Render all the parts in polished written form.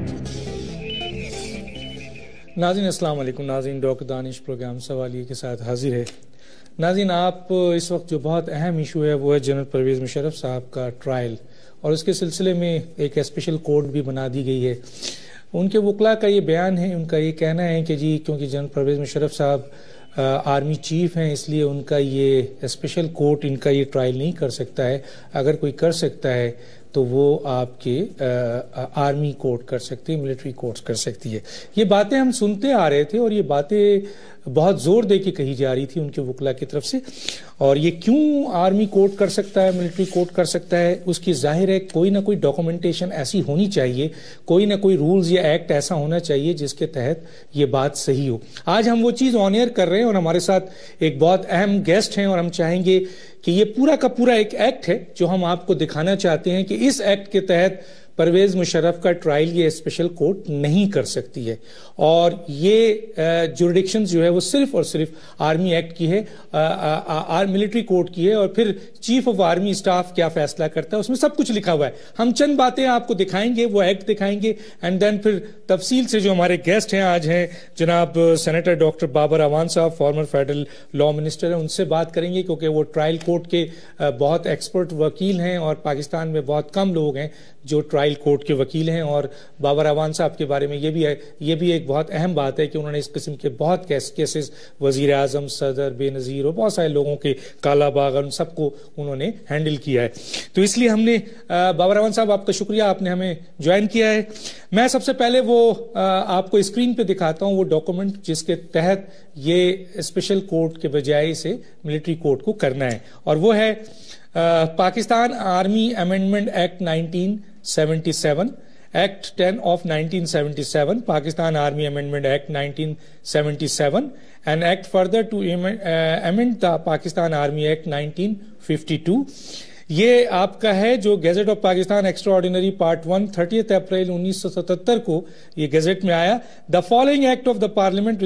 ناظرین السلام علیکم. ناظرین ڈاکٹر دانش پروگرام سوالیے کے ساتھ حاضر ہے. ناظرین آپ اس وقت جو بہت اہم ایشو ہے وہ ہے جنرل پرویز مشرف صاحب کا ٹرائل، اور اس کے سلسلے میں ایک اسپیشل کورٹ بھی بنا دی گئی ہے. ان کے وکلاء کا یہ بیان ہے، ان کا یہ کہنا ہے کہ جی کیونکہ جنرل پرویز مشرف صاحب آرمی چیف ہیں اس لیے ان کا یہ اسپیشل کورٹ ان کا یہ ٹرائل نہیں کر سکتا ہے. اگر کوئی کر سکتا ہے تو وہ آپ کے آرمی کورٹ کر سکتی ہے، ملٹری کورٹس کر سکتی ہے. یہ باتیں ہم سنتے آ رہے تھے اور یہ باتیں بہت زور دے کے کہی جا رہی تھی ان کے وکلاء کی طرف سے. اور یہ کیوں آرمی کورٹ کر سکتا ہے، ملٹری کورٹ کر سکتا ہے، اس کی ظاہر ہے کوئی نہ کوئی ڈاکومنٹیشن ایسی ہونی چاہیے، کوئی نہ کوئی رولز یا ایکٹ ایسا ہونا چاہیے جس کے تحت یہ بات صحیح ہو. آج ہم وہ چیز آن ایئر کر رہے ہیں اور ہمارے ساتھ ایک بہت اہم گیسٹ ہیں، اور ہم چاہیں گے کہ یہ پورا کا پورا ایک ایکٹ ہے جو ہم آپ کو دکھانا چاہتے ہیں کہ اس ایکٹ کے تحت پرویز مشرف کا ٹرائل یہ اسپیشل کورٹ نہیں کر سکتی ہے. اور یہ جوریڈکشنز جو ہے وہ صرف اور صرف آرمی ایکٹ کی ہے، ملٹری کورٹ کی ہے، اور پھر چیف آف آرمی اسٹاف کیا فیصلہ کرتا ہے اس میں سب کچھ لکھا ہوا ہے. ہم چند باتیں آپ کو دکھائیں گے، وہ ایکٹ دکھائیں گے، اینڈ دین پھر تفصیل سے جو ہمارے گیسٹ ہیں آج ہیں جناب سینیٹر ڈاکٹر بابر اعوان صاحب، فارمر فیڈرل لا منسٹر ہیں، ان سے بات کریں گے کیونکہ وہ ٹرائل کورٹ کے بہت ایکسپرٹ وکیل ہیں اور پاکستان میں بہت کم لوگ ہیں جو ٹرائل کورٹ کے وکیل ہیں. اور بابر اعوان صاحب کے بارے میں یہ بھی ایک بہت اہم بات ہے کہ انہوں نے اس قسم کے بہت کیسز وزیر اعظم، صدر، بے نظیر اور بہت سارے لوگوں کے کالا باغ ان سب کو انہوں نے ہینڈل کیا ہے. تو اس لیے ہم نے بابر اعوان صاحب آپ کا شکریہ، آپ نے ہمیں جوائن کیا ہے. میں سب سے پہلے وہ آپ کو اسکرین پہ دکھاتا ہوں وہ ڈاکومنٹ جس کے تحت یہ اسپیشل کورٹ کے بجائے سے ملٹری کورٹ کو کرنا ہے، اور وہ ہے Pakistan army amendment act 1977، act 10 of 1977, Pakistan Army Amendment Act 1977, and act further to amend the Pakistan Army Act 1952. یہ آپ کا ہے جو گیزٹ آف پاکستان ایکسٹرا آرڈینری پارٹ 1 30 اپریل 1977 کو یہ گیزٹ میں آیا. The following act of the parliament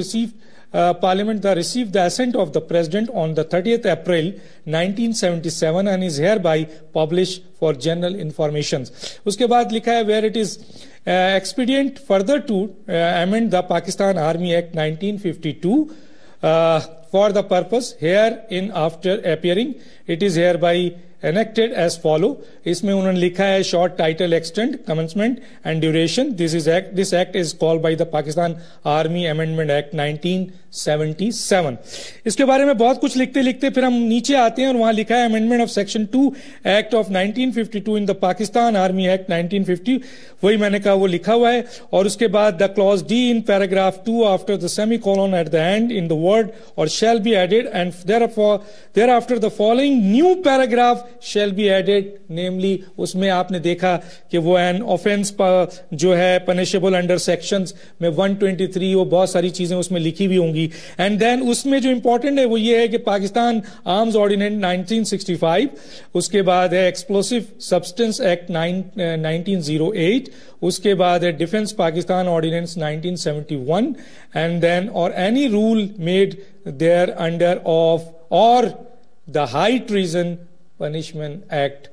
received the assent of the President on the 30th April 1977 and is hereby published for general information. اس کے بعد لکھا ہے where it is expedient further to amend the Pakistan Army Act 1952 for the purpose herein after appearing, it is hereby enacted as follow. اس میں انہوں نے لکھا ہے short title, extent, commencement and duration. This act is called by the Pakistan Army Amendment Act 1977. اس کے بارے میں بہت کچھ لکھتے لکھتے پھر ہم نیچے آتے ہیں اور وہاں لکھا ہے Amendment of Section 2 Act of 1952 in the Pakistan Army Act 1950. وہی میں نے کہا وہ لکھا ہوا ہے. اور اس کے بعد the clause D in paragraph 2 after the semicolon at the end in the word or shall be added, and thereafter the following new paragraph shall be added, namely اس میں آپ نے دیکھا کہ وہ an offense جو ہے punishable under sections میں 123 وہ بہت ساری چیزیں اس میں لکھی ہوئی ہوں گی. اینڈ دین اس میں جو امپورٹنٹ ہے وہ یہ ہے کہ پاکستان آرمز آرڈیننس 1965، اس کے بعد ہے ایکسپلوسو سبسٹنس ایکٹ 1908، اس کے بعد ہے defence Pakistan ordinance 1971، and then اور any rule made thereunder of اور the high treason punishment act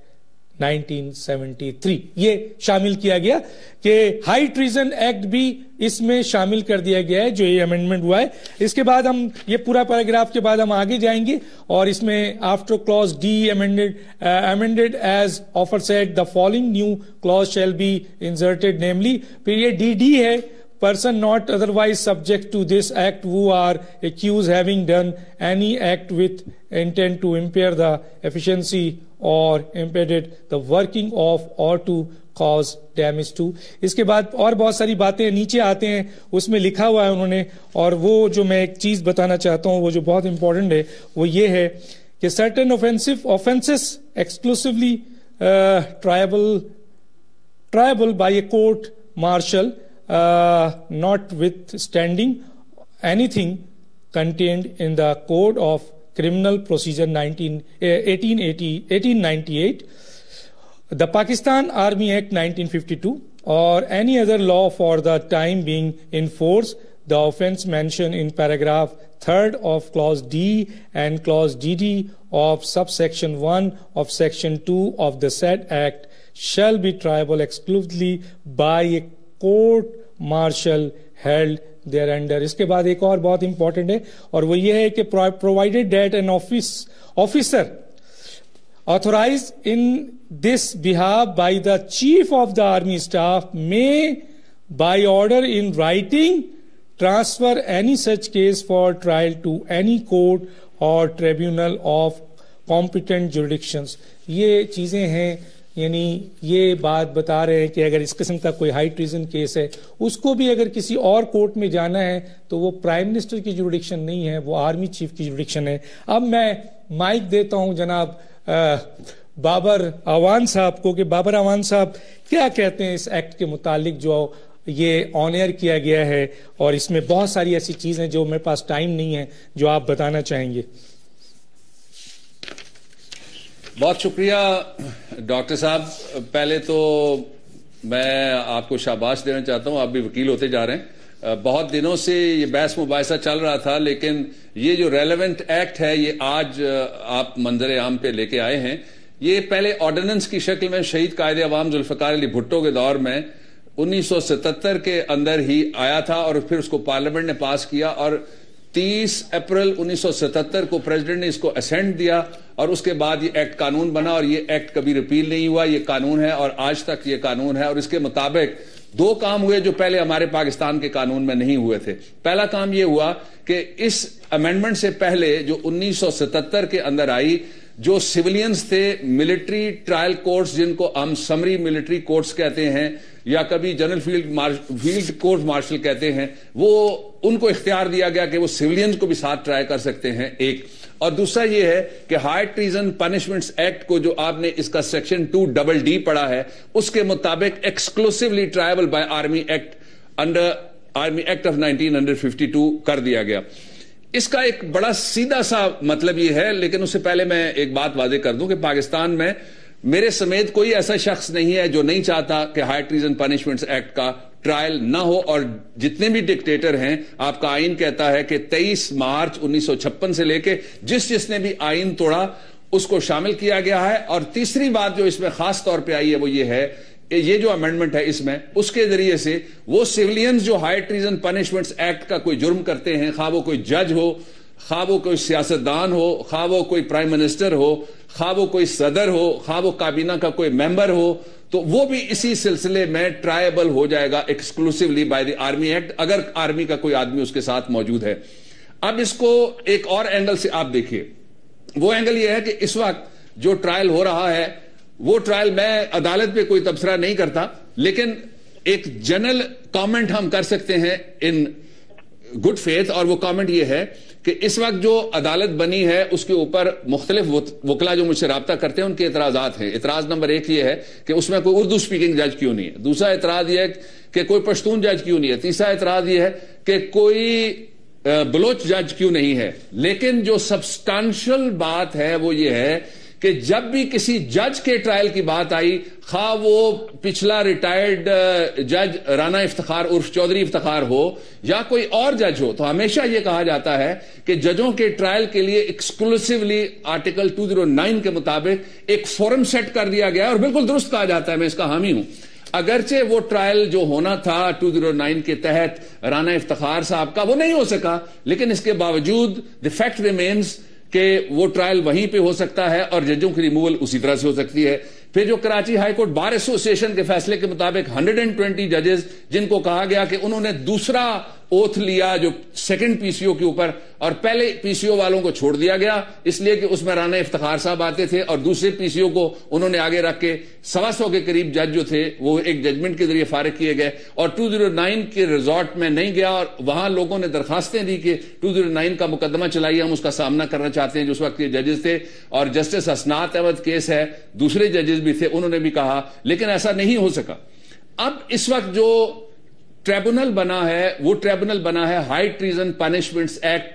1973. یہ شامل کیا گیا کہ ہائی ٹریزن ایکٹ بھی اس میں شامل کر دیا گیا ہے جو یہ امینڈمنٹ ہوا ہے. اس کے بعد ہم یہ پورا پیراگراف کے بعد ہم آگے جائیں گے اور اس میں after clause D amended as offer said the following new clause shall be inserted, namely پھر یہ ڈی ہے person not otherwise subject to this act who are accused having done any act with intent to impair the efficiency or impeded the working of or to cause damage to. اس کے بعد اور بہت ساری باتیں نیچے آتے ہیں اس میں لکھا ہوا ہے انہوں نے. اور وہ جو میں ایک چیز بتانا چاہتا ہوں وہ جو بہت امپورٹنٹ ہے وہ یہ ہے کہ certain offenses exclusively triable by a court martial notwithstanding anything contained in the Code of Criminal Procedure 1898, the Pakistan Army Act 1952, or any other law for the time being in force, the offence mentioned in paragraph 3rd of clause D and clause DD of subsection 1 of section 2 of the said act shall be triable exclusively by a court martial held thereunder. اس کے بعد ایک اور بہت important ہے اور وہ یہ ہے کہ provided that an officer authorized in this behalf by the chief of the army staff may by order in writing transfer any such case for trial to any court or tribunal of competent jurisdictions. یہ چیزیں ہیں، یعنی یہ بات بتا رہے ہیں کہ اگر اس قسم کا کوئی ہائی ٹریزن کیس ہے اس کو بھی اگر کسی اور کورٹ میں جانا ہے تو وہ پرائم منسٹر کی جوریڈکشن نہیں ہے، وہ آرمی چیف کی جوریڈکشن ہے. اب میں مائک دیتا ہوں جناب بابر اعوان صاحب کو کہ بابر اعوان صاحب کیا کہتے ہیں اس ایکٹ کے متعلق جو یہ آن ایئر کیا گیا ہے، اور اس میں بہت ساری ایسی چیزیں جو میرے پاس ٹائم نہیں ہے جو آپ بتانا چاہیں گے. بہت شکریہ ڈاکٹر صاحب. پہلے تو میں آپ کو شاباش دینا چاہتا ہوں، آپ بھی وکیل ہوتے جا رہے ہیں. بہت دنوں سے یہ بحث مباحثہ چل رہا تھا، لیکن یہ جو ریلیونٹ ایکٹ ہے یہ آج آپ منظر عام پہ لے کے آئے ہیں. یہ پہلے آرڈیننس کی شکل میں شہید قائد عوام ذوالفقار علی بھٹو کے دور میں 1977 کے اندر ہی آیا تھا اور پھر اس کو پارلیمنٹ نے پاس کیا، اور 30 اپریل 1977 کو پریزیڈنٹ نے اس کو اسینٹ دیا اور اس کے بعد یہ ایکٹ قانون بنا، اور یہ ایکٹ کبھی ریپیل نہیں ہوا، یہ قانون ہے اور آج تک یہ قانون ہے. اور اس کے مطابق دو کام ہوئے جو پہلے ہمارے پاکستان کے قانون میں نہیں ہوئے تھے. پہلا کام یہ ہوا کہ اس امینڈمنٹ سے پہلے جو 1977 کے اندر آئی، جو سیولینز تھے، ملٹری ٹرائل کورٹس جن کو ہم سمری ملٹری کورٹس کہتے ہیں یا کبھی جنرل فیلڈ کورٹ مارشل کہتے ہیں، وہ ان کو اختیار دیا گیا کہ وہ سیولینز کو بھی ساتھ ٹرائی کر سکتے ہیں. ایک اور دوسرا یہ ہے کہ ہائی ٹریزن پنشمنٹس ایکٹ کو جو آپ نے اس کا سیکشن 2DD پڑھا ہے، اس کے مطابق exclusively triable by army act under army act of 1952 کر دیا گیا. اس کا ایک بڑا سیدھا سا مطلب یہ ہے، لیکن اس سے پہلے میں ایک بات واضح کر دوں کہ پاکستان میں میرے سمیت کوئی ایسا شخص نہیں ہے جو نہیں چاہتا کہ ہائی ٹریزن پنشمنٹس ایکٹ کا ٹرائل نہ ہو. اور جتنے بھی ڈکٹیٹر ہیں، آپ کا آئین کہتا ہے کہ 23 مارچ 1956 سے لے کے جس نے بھی آئین توڑا اس کو شامل کیا گیا ہے. اور تیسری بات جو اس میں خاص طور پہ آئی ہے وہ یہ ہے، یہ جو امینڈمنٹ ہے اس میں، اس کے ذریعے سے وہ سیولینز جو ہائی ٹریزن پنشمنٹس ایکٹ کا کوئی جرم کرتے ہیں، خواہ وہ کوئی جج ہو، خواہ وہ کوئی سیاستدان ہو، خواہ وہ کوئی پرائم منسٹر ہو، خواہ وہ کوئی صدر ہو، خواہ وہ کابینہ کا کوئی ممبر ہو، تو وہ بھی اسی سلسلے میں ٹرائبل ہو جائے گا exclusively by the army act, اگر آرمی کا کوئی آدمی اس کے ساتھ موجود ہے. اب اس کو ایک اور اینگل سے آپ دیکھیے. وہ اینگل یہ ہے کہ اس وقت جو ٹرائل ہو رہا ہے، وہ ٹرائل میں عدالت پہ کوئی تبصرہ نہیں کرتا، لیکن ایک جنرل کامنٹ ہم کر سکتے ہیں ان گڈ فیتھ، اور وہ کامنٹ یہ ہے کہ اس وقت جو عدالت بنی ہے اس کے اوپر مختلف وکلا جو مجھ سے رابطہ کرتے ہیں ان کے اعتراضات ہیں. اعتراض نمبر 1 یہ ہے کہ اس میں کوئی اردو سپیکنگ جج کیوں نہیں ہے. دوسرا اعتراض یہ ہے کہ کوئی پشتون جج کیوں نہیں ہے. تیسرا اعتراض یہ ہے کہ کوئی بلوچ جج کیوں نہیں ہے. لیکن جو سبسٹانشل بات ہے وہ یہ ہے کہ جب بھی کسی جج کے ٹرائل کی بات آئی، خواہ وہ پچھلا ریٹائرڈ جج رانا افتخار عرف چودھری افتخار ہو یا کوئی اور جج ہو، تو ہمیشہ یہ کہا جاتا ہے کہ ججوں کے ٹرائل کے لیے ایکسکلوسیولی آرٹیکل 209 کے مطابق ایک فورم سیٹ کر دیا گیا ہے، اور بالکل درست کہا جاتا ہے، میں اس کا حامی ہوں. اگرچہ وہ ٹرائل جو ہونا تھا 209 کے تحت رانا افتخار صاحب کا وہ نہیں ہو سکا، لیکن اس کے باوجود دی فیکٹ ریمینز کہ وہ ٹرائل وہیں پہ ہو سکتا ہے اور ججوں کی ریموول اسی طرح سے ہو سکتی ہے. پھر جو کراچی ہائی کورٹ بار ایسوسی ایشن کے فیصلے کے مطابق 120 ججز جن کو کہا گیا کہ انہوں نے دوسرا اوتھ لیا جو سیکنڈ پی سی او کے اوپر، اور پہلے پی سی او والوں کو چھوڑ دیا گیا اس لیے کہ اس میں رانا افتخار صاحب آتے تھے، اور دوسرے پی سی او کو انہوں نے آگے رکھ کے 125 کے قریب جج جو تھے وہ ایک ججمنٹ کے ذریعے فارغ کیے گئے. اور 209 کے ریزورٹ میں نہیں گیا، اور وہاں لوگوں نے درخواستیں دی کہ 209 کا مقدمہ چلائیے، ہم اس کا سامنا کرنا چاہتے ہیں. جو اس وقت کے ججز تھے اور جسٹس اسنات احمد کیس ہے، دوسرے ججز بھی تھے، انہوں نے بھی کہا، لیکن ایسا نہیں ہو سکا. اب اس وقت جو ٹریبونل بنا ہے وہ ٹریبونل بنا ہے ہائی ٹریزن پنشمنٹس ایکٹ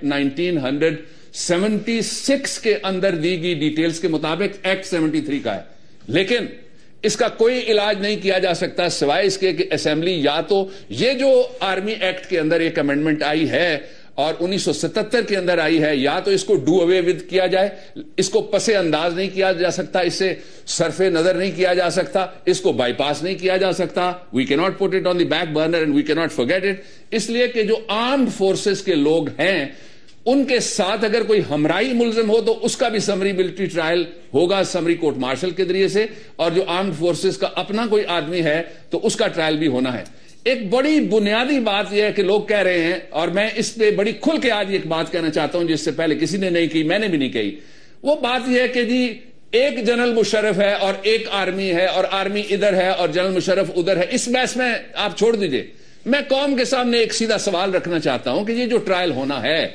1976 کے اندر دی گئی ڈیٹیلز کے مطابق ایکٹ 73 کا ہے. لیکن اس کا کوئی علاج نہیں کیا جا سکتا سوائے اس کے کہ اسمبلی یا تو یہ جو آرمی ایکٹ کے اندر ایک امینڈمنٹ آئی ہے اور 1977 کے اندر آئی ہے، یا تو اس کو ڈو اوے ود کیا جائے، اس کو پس انداز نہیں کیا جا سکتا، اس سے صرف نظر نہیں کیا جا سکتا، اس کو بائی پاس نہیں کیا جا سکتا. We cannot put it on the back burner and we cannot forget it. اس لیے کہ جو آرمڈ فورسز کے لوگ ہیں ان کے ساتھ اگر کوئی ہمراہی ملزم ہو تو اس کا بھی سمری ملٹری ٹرائل ہوگا سمری کورٹ مارشل کے ذریعے سے، اور جو آرمڈ فورسز کا اپنا کوئی آدمی ہے تو اس کا ٹرائل بھی ہونا ہے. ایک بڑی بنیادی بات یہ ہے کہ لوگ کہہ رہے ہیں، اور میں اس پہ بڑی کھل کے آج ایک بات کہنا چاہتا ہوں جس سے پہلے کسی نے نہیں کی، میں نے بھی نہیں کہی. وہ بات یہ ہے کہ جی ایک جنرل مشرف ہے اور ایک آرمی ہے، اور آرمی ادھر ہے اور جنرل مشرف ادھر ہے. اس بحث میں آپ چھوڑ دیجئے. میں قوم کے سامنے ایک سیدھا سوال رکھنا چاہتا ہوں کہ یہ جو ٹرائل ہونا ہے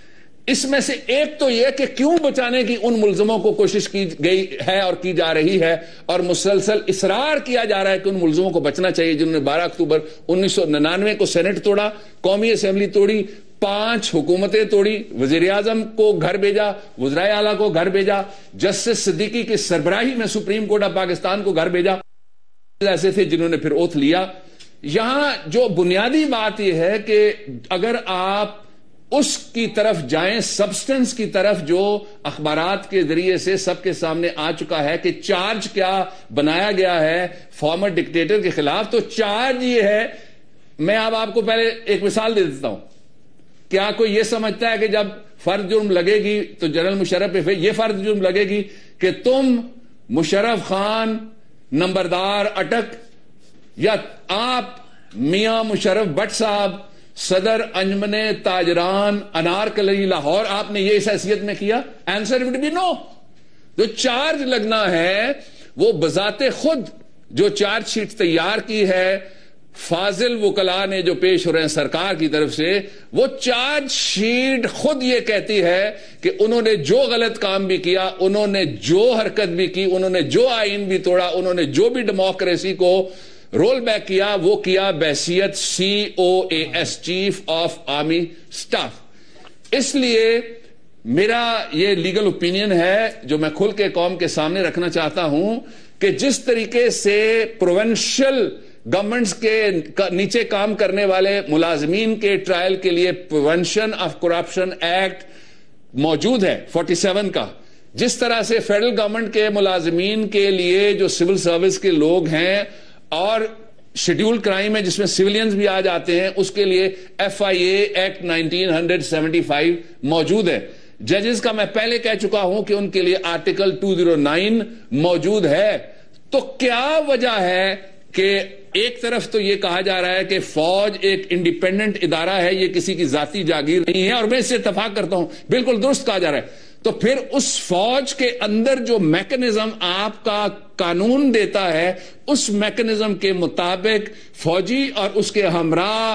اس میں سے ایک تو یہ کہ کیوں بچانے کی ان ملزموں کو کوشش کی گئی ہے اور کی جا رہی ہے، اور مسلسل اصرار کیا جا رہا ہے کہ ان ملزموں کو بچنا چاہیے جنہوں نے 12 اکتوبر 1999 کو سینٹ توڑا، قومی اسمبلی توڑی، 5 حکومتیں توڑی، وزیر اعظم کو گھر بھیجا، وزرائے اعلیٰ کو گھر بھیجا، جسٹس صدیقی کی سربراہی میں سپریم کورٹ آف پاکستان کو گھر بھیجا. ایسے تھے جنہوں نے پھر اوتھ لیا. یہاں جو بنیادی بات یہ ہے کہ اگر آپ اس کی طرف جائیں، سبسٹنس کی طرف، جو اخبارات کے ذریعے سے سب کے سامنے آ چکا ہے کہ چارج کیا بنایا گیا ہے فارمر ڈکٹیٹر کے خلاف، تو چارج یہ ہے. میں اب آپ کو پہلے ایک مثال دے دیتا ہوں. کیا کوئی یہ سمجھتا ہے کہ جب فرض جرم لگے گی تو جنرل مشرف پہ یہ فرض جرم لگے گی کہ تم مشرف خان نمبردار اٹک یا آپ میاں مشرف بٹ صاحب صدر انجمن تاجران انارکلی لاہور آپ نے یہ اس حیثیت میں کیا؟ Answer would be no. جو چارج لگنا ہے وہ بذات خود جو چارج شیٹ تیار کی ہے فاضل وکلاء نے جو پیش ہو رہے ہیں سرکار کی طرف سے، وہ چارج شیٹ خود یہ کہتی ہے کہ انہوں نے جو غلط کام بھی کیا، انہوں نے جو حرکت بھی کی، انہوں نے جو آئین بھی توڑا، انہوں نے جو بھی ڈیموکریسی کو رول بیک کیا، وہ کیا بحیثیت COAS chief of army staff. اس لیے میرا یہ لیگل اوپینین ہے جو میں کھل کے قوم کے سامنے رکھنا چاہتا ہوں کہ جس طریقے سے پروونشل گورنمنٹس کے نیچے کام کرنے والے ملازمین کے ٹرائل کے لیے پریونشن آف کرپشن ایکٹ موجود ہے 47 کا، جس طرح سے فیڈرل گورنمنٹ کے ملازمین کے لیے جو سول سروس کے لوگ ہیں اور شیڈیول کرائم ہے جس میں سویلینز بھی آ جاتے ہیں، اس کے لیے FIA ایکٹ 1975 موجود ہے. ججز کا میں پہلے کہہ چکا ہوں کہ ان کے لیے آرٹیکل 209 موجود ہے. تو کیا وجہ ہے کہ ایک طرف تو یہ کہا جا رہا ہے کہ فوج ایک انڈیپینڈنٹ ادارہ ہے، یہ کسی کی ذاتی جاگیر نہیں ہے، اور میں اس سے اتفاق کرتا ہوں، بالکل درست کہا جا رہا ہے. تو پھر اس فوج کے اندر جو میکنزم آپ کا قانون دیتا ہے، اس میکنزم کے مطابق فوجی اور اس کے ہمراہ،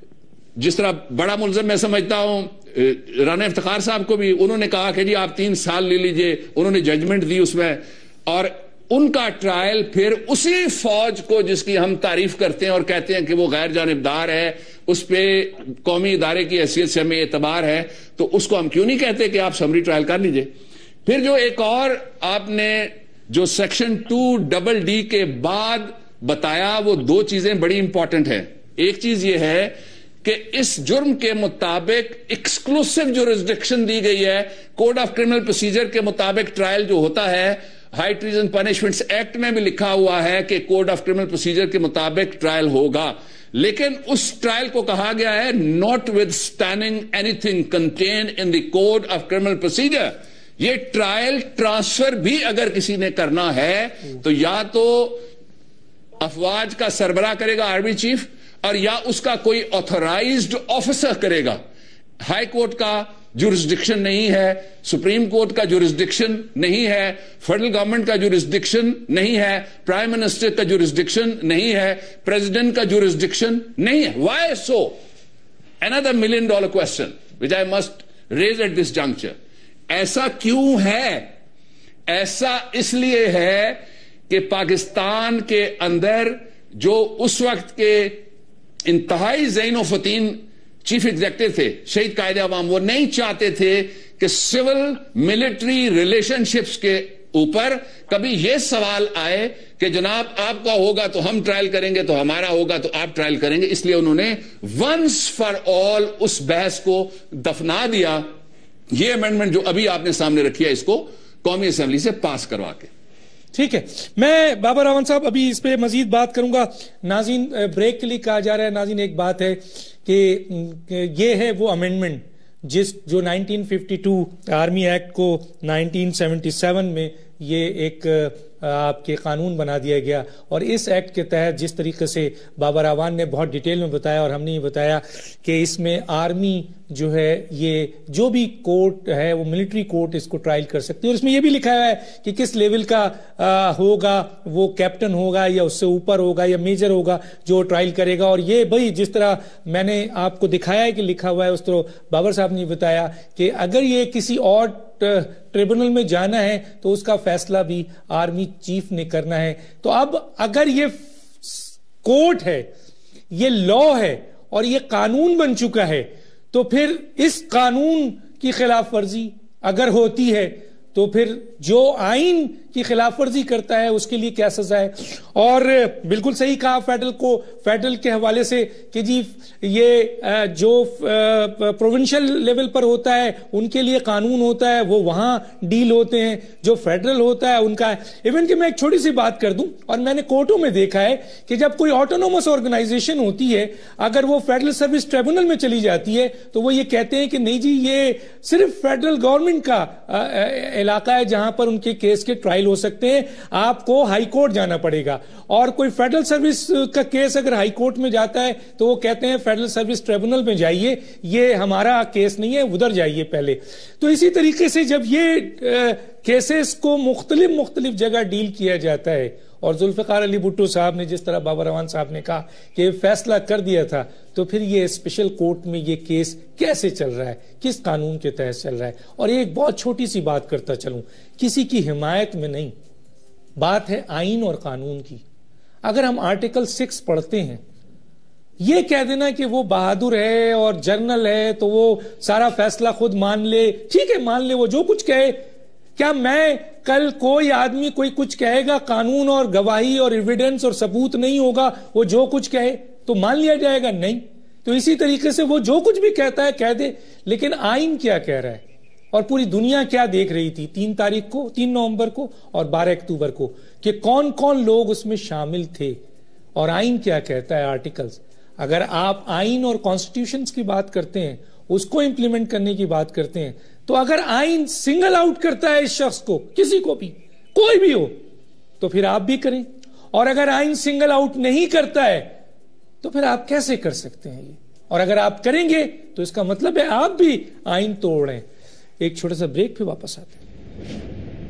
جس طرح بڑا ملزم میں سمجھتا ہوں رانا افتخار صاحب کو بھی، انہوں نے کہا کہ جی آپ 3 سال لے لیجئے، انہوں نے ججمنٹ دی اس میں، اور ان کا ٹرائل پھر اسی فوج کو جس کی ہم تعریف کرتے ہیں اور کہتے ہیں کہ وہ غیر جانبدار ہے، اس پہ قومی ادارے کی حیثیت سے ہمیں اعتبار ہے، تو اس کو ہم کیوں نہیں کہتے کہ آپ سمری ٹرائل کر لیجئے. پھر جو ایک اور آپ نے جو سیکشن 2DD کے بعد بتایا، وہ 2 چیزیں بڑی امپورٹنٹ ہیں. ایک چیز یہ ہے کہ اس جرم کے مطابق ایکسکلوسیو جورسڈکشن دی گئی ہے. کوڈ آف کرمنل پروسیجر کے مطابق ٹرائل جو ہوتا ہے، ہائی ٹریزن پنشمنٹس ایکٹ میں بھی لکھا ہوا ہے کہ کوڈ آف کرمنل پروسیجر کے مطابق ٹرائل ہوگا، لیکن اس ٹرائل کو کہا گیا ہے notwithstanding anything contained in the code of criminal procedure. یہ ٹرائل ٹرانسفر بھی اگر کسی نے کرنا ہے تو یا تو افواج کا سربراہ کرے گا آرمی چیف، اور یا اس کا کوئی آتھورائزڈ آفیسر کرے گا. ہائی کورٹ کا جورسڈکشن نہیں ہے، سپریم کورٹ کا جورسڈکشن نہیں ہے، فیڈرل گورنمنٹ کا جورسڈکشن نہیں ہے، پرائم منسٹر کا جورسڈکشن نہیں ہے، پریزیڈنٹ کا جورسڈکشن نہیں ہے. Why so? Another $1 million question which I must raise at this juncture. ایسا کیوں ہے؟ ایسا اس لیے ہے کہ پاکستان کے اندر جو اس وقت کے انتہائی ذہین و فطین چیف ایگزیکٹو تھے شہید قائد عوام، وہ نہیں چاہتے تھے کہ سول ملٹری ریلیشن شپس کے اوپر کبھی یہ سوال آئے کہ جناب آپ کا ہوگا تو ہم ٹرائل کریں گے، تو ہمارا ہوگا تو آپ ٹرائل کریں گے. اس لیے انہوں نے ونس فار آل اس بحث کو دفنا دیا. یہ امینڈمنٹ جو ابھی آپ نے سامنے رکھی ہے، اس کو قومی اسمبلی سے پاس کروا کے. ٹھیک ہے، میں بابر اعوان صاحب ابھی اس پہ مزید بات کروں گا. ناظرین، بریک کے لیے کہا جا رہا ہے. ناظرین، ایک بات ہے کہ یہ ہے وہ امینڈمنٹ جو 1952 آرمی ایکٹ کو 1977 میں یہ ایک آپ کے قانون بنا دیا گیا، اور اس ایکٹ کے تحت جس طریقے سے بابر اعوان نے بہت ڈیٹیل میں بتایا اور ہم نے یہ بتایا کہ اس میں آرمی جو ہے یہ جو بھی کورٹ ہے وہ ملٹری کورٹ اس کو ٹرائل کر سکتی ہے، اور اس میں یہ بھی لکھا ہے کہ کس لیول کا ہوگا، وہ کیپٹن ہوگا یا اس سے اوپر ہوگا یا میجر ہوگا جو ٹرائل کرے گا. اور یہ بھائی جس طرح میں نے آپ کو دکھایا ہے کہ لکھا ہوا ہے، اس طرح بابر صاحب نے بتایا کہ اگر یہ کسی اور ٹریبونل میں جانا ہے تو اس کا فیصلہ بھی آرمی چیف نے کرنا ہے. تو اب اگر یہ کورٹ ہے، یہ لا ہے اور یہ قانون بن چکا ہے، تو پھر اس قانون کی خلاف ورزی اگر ہوتی ہے تو پھر جو آئین کی خلاف ورزی کرتا ہے اس کے لیے کیا سزا ہے. اور بالکل صحیح کہا فیڈرل کے حوالے سے کہ جی یہ جو پروونشل لیول پر ہوتا ہے ان کے لیے قانون ہوتا ہے، وہ وہاں ڈیل ہوتے ہیں. جو فیڈرل ہوتا ہے ان کا ایون کہ میں ایک چھوٹی سی بات کر دوں، اور میں نے کورٹوں میں دیکھا ہے کہ جب کوئی آٹونومس آرگنائزیشن ہوتی ہے، اگر وہ فیڈرل سروس ٹریبونل میں چلی جاتی ہے تو وہ یہ کہتے ہیں کہ نہیں جی یہ صرف فیڈرل گورنمنٹ کا علاقہ ہے جہاں پر ان کے کیس کے ٹرائل ہو سکتے ہیں، آپ کو ہائی کورٹ جانا پڑے گا. اور کوئی فیڈرل سروس کا کیس اگر ہائی کورٹ میں جاتا ہے تو وہ کہتے ہیں فیڈرل سروس ٹریبونل میں جائیے، یہ ہمارا کیس نہیں ہے، ادھر جائیے پہلے. تو اسی طریقے سے جب یہ کیسز کو مختلف جگہ ڈیل کیا جاتا ہے، اور ذوالفقار علی بھٹو صاحب نے جس طرح بابر اعوان صاحب نے کہا کہ فیصلہ کر دیا تھا، تو پھر یہ اسپیشل کورٹ میں یہ کیس کیسے چل رہا ہے، کس قانون کے تحت چل رہا ہے. اور ایک بہت چھوٹی سی بات کرتا چلوں، کسی کی حمایت میں نہیں، بات ہے آئین اور قانون کی. اگر ہم آرٹیکل 6 پڑھتے ہیں، یہ کہہ دینا کہ وہ بہادر ہے اور جرنل ہے تو وہ سارا فیصلہ خود مان لے، ٹھیک ہے مان لے، وہ جو کچھ کہے. کیا میں کل کوئی آدمی کوئی کچھ کہے گا، قانون اور گواہی اور ایویڈنس اور ثبوت نہیں ہوگا، وہ جو کچھ کہے تو مان لیا جائے گا؟ نہیں. تو اسی طریقے سے وہ جو کچھ بھی کہتا ہے کہہ دے، لیکن آئین کیا کہہ رہا ہے اور پوری دنیا کیا دیکھ رہی تھی 3 نومبر کو اور 12 اکتوبر کو کہ کون کون لوگ اس میں شامل تھے، اور آئین کیا کہتا ہے آرٹیکلز. اگر آپ آئین اور کانسٹیٹیوشنز کی بات کرتے ہیں، اس کو امپلیمنٹ کرنے کی بات کرتے ہیں، تو اگر آئین سنگل آؤٹ کرتا ہے اس شخص کو، کسی کو بھی، کوئی بھی ہو، تو پھر آپ بھی کریں. اور اگر آئین سنگل آؤٹ نہیں کرتا ہے تو پھر آپ کیسے کر سکتے ہیں یہ؟ اور اگر آپ کریں گے تو اس کا مطلب ہے آپ بھی آئین توڑ رہے ہیں. ایک چھوٹا سا بریک پہ واپس آتے ہیں.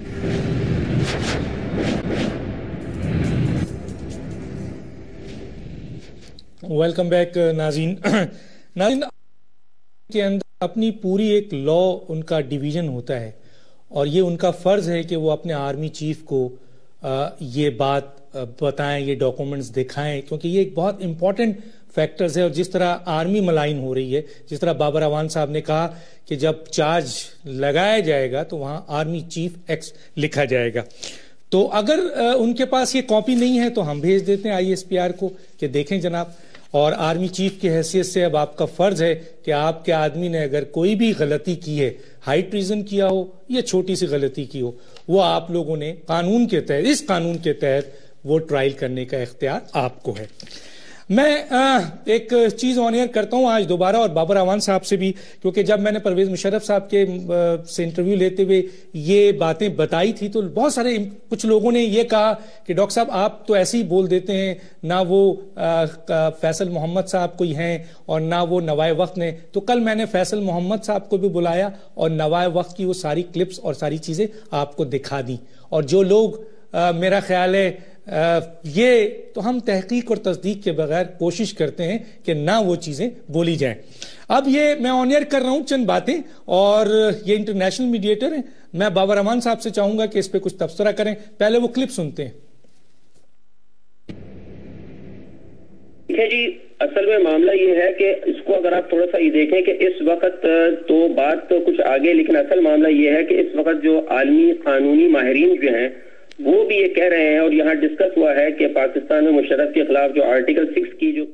ویلکم بیک ناظرین. ناظرین کے اندر اپنی پوری ایک لا ان کا ڈویژن ہوتا ہے، اور یہ ان کا فرض ہے کہ وہ اپنے آرمی چیف کو یہ بات بتائیں، یہ ڈاکومنٹس دکھائیں، کیونکہ یہ ایک بہت امپورٹنٹ فیکٹرز ہے. اور جس طرح آرمی ملائن ہو رہی ہے، جس طرح بابر اعوان صاحب نے کہا کہ جب چارج لگایا جائے گا تو وہاں آرمی چیف ایکس لکھا جائے گا. تو اگر ان کے پاس یہ کاپی نہیں ہے تو ہم بھیج دیتے ہیں ISPR کو کہ دیکھیں جناب. اور آرمی چیف کی حیثیت سے اب آپ کا فرض ہے کہ آپ کے آدمی نے اگر کوئی بھی غلطی کی ہے، ہائی ٹریزن کیا ہو یا چھوٹی سی غلطی کی ہو، وہ آپ لوگوں نے قانون کے تحت، اس قانون کے تحت وہ ٹرائل کرنے کا اختیار آپ کو ہے. میں ایک چیز آن ایئر کرتا ہوں آج دوبارہ، اور بابر اعوان صاحب سے بھی، کیونکہ جب میں نے پرویز مشرف صاحب کے سے انٹرویو لیتے ہوئے یہ باتیں بتائی تھی تو بہت سارے کچھ لوگوں نے یہ کہا کہ ڈاکٹر صاحب آپ تو ایسے ہی بول دیتے ہیں، نہ وہ فیصل محمد صاحب کوئی ہیں اور نہ وہ نوائے وقت نے. تو کل میں نے فیصل محمد صاحب کو بھی بلایا اور نوائے وقت کی وہ ساری کلپس اور ساری چیزیں آپ کو دکھا دی. اور جو لوگ میرا خیال ہے یہ تو ہم تحقیق اور تصدیق کے بغیر کوشش کرتے ہیں کہ نہ وہ چیزیں بولی جائیں. اب یہ میں آن ایئر کر رہا ہوں چند باتیں، اور یہ انٹرنیشنل میڈیٹر ہیں. میں بابر اعوان صاحب سے چاہوں گا کہ اس پہ کچھ تبصرہ کریں. پہلے وہ کلپ سنتے ہیں. دیکھیں جی، اصل میں معاملہ یہ ہے کہ اس کو اگر آپ تھوڑا سا یہ دیکھیں کہ اس وقت تو بات تو کچھ آگے، لیکن اصل معاملہ یہ ہے کہ اس وقت جو عالمی قانونی ماہرین جو ہیں وہ بھی یہ کہہ رہے ہیں، اور یہاں ڈسکس ہوا ہے کہ پاکستان میں مشرف کے خلاف جو آرٹیکل 6 کی جو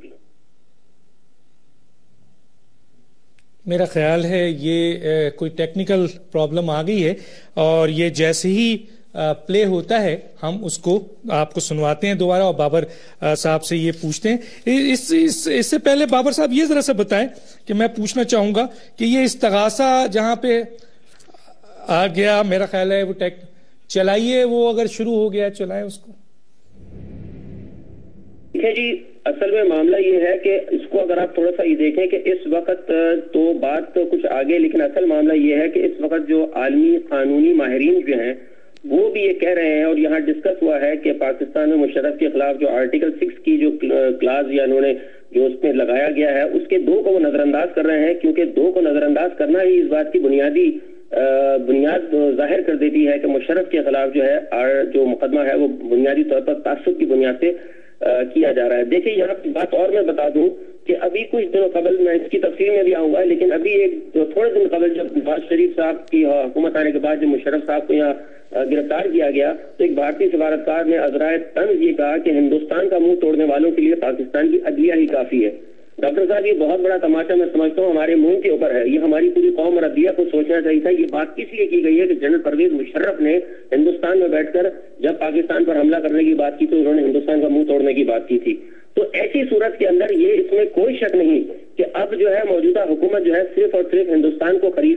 میرا خیال ہے یہ کوئی ٹیکنیکل پرابلم آ گئی ہے، اور یہ جیسے ہی پلے ہوتا ہے ہم اس کو آپ کو سنواتے ہیں دوبارہ، اور بابر صاحب سے یہ پوچھتے ہیں۔ اس سے پہلے بابر صاحب یہ ذرا سا بتائیں کہ میں پوچھنا چاہوں گا کہ یہ استغاثہ جہاں پہ آ گیا، میرا خیال ہے وہ چلائیے، وہ اگر شروع ہو گیا چلائیں اس کو۔ دیکھیں جی، اصل میں معاملہ یہ ہے کہ اس کو اگر آپ تھوڑا سا یہ دیکھیں کہ اس وقت تو بات تو کچھ آگے، لیکن اصل معاملہ یہ ہے کہ اس وقت جو عالمی قانونی ماہرین جو ہیں وہ بھی یہ کہہ رہے ہیں، اور یہاں ڈسکس ہوا ہے کہ پاکستان میں مشرف کے خلاف جو آرٹیکل 6 کی جو کلاز یا انہوں نے جو اس میں لگایا گیا ہے، اس کے 2 کو وہ نظر انداز کر رہے ہیں، کیونکہ 2 کو نظر انداز کرنا ہی اس بات کی بنیاد ظاہر کر دیتی ہے کہ مشرف کے خلاف جو ہے جو مقدمہ ہے وہ بنیادی طور پر تعصب کی بنیاد سے کیا جا رہا ہے۔ دیکھیں یہاں بات اور میں بتا دوں کہ ابھی کچھ دنوں قبل، میں اس کی تفصیل میں بھی آؤں گا، لیکن ابھی ایک تھوڑے دن قبل جب نواز شریف صاحب کی حکومت آنے کے بعد جب مشرف صاحب کو یہاں گرفتار کیا گیا تو ایک بھارتی سفارتکار نے عذرائے طنز یہ کہا کہ ہندوستان کا منہ توڑنے والوں کے لیے پاکستان کی عدلیہ ہی کافی ہے۔ ڈاکٹر صاحب، یہ بہت بڑا تماشا میں سمجھتا ہوں ہمارے منہ کے اوپر ہے، یہ ہماری پوری قوم اور عدلیہ کو سوچنا چاہیے تھا۔ یہ بات کس لیے کی گئی ہے کہ جنرل پرویز مشرف نے ہندوستان میں بیٹھ کر جب پاکستان پر حملہ کرنے کی بات کی تو انہوں نے ہندوستان کا منہ توڑنے کی بات کی تھی۔ تو ایسی صورت کے اندر یہ اس میں کوئی شک نہیں کہ اب جو ہے موجودہ حکومت جو ہے صرف اور صرف ہندوستان